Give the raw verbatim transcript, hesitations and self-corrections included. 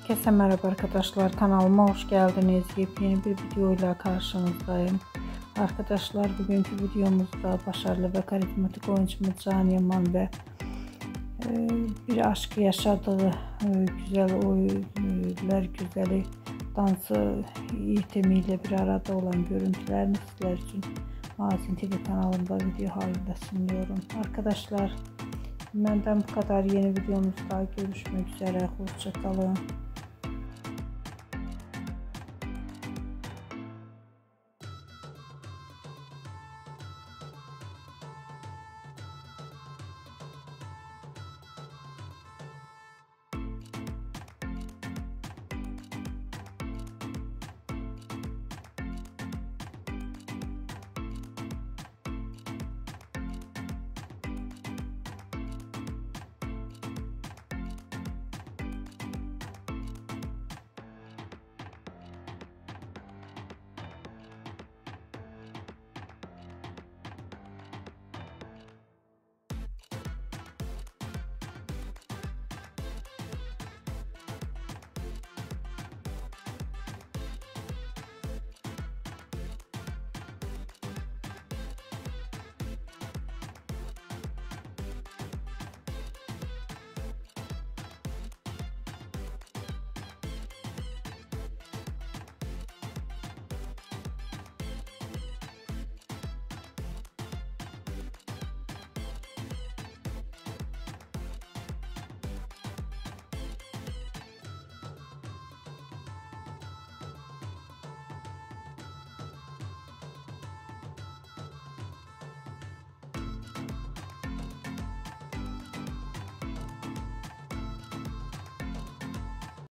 Herkese merhaba arkadaşlar, kanalıma hoş geldiniz. Yepyeni bir video ile karşınızdayım. Arkadaşlar, bugünkü videomuzda başarılı ve karizmatik oyuncumuz Can Yaman ve e, bir aşk yaşadığı e, güzel oyunlar güzeli dansı itemiyle bir arada olan görüntülerini sizler için Mazin T V kanalında video halinde sunuyorum. Arkadaşlar, benden bu kadar. Yeni videomuzda görüşmek üzere. Hoşça kalın.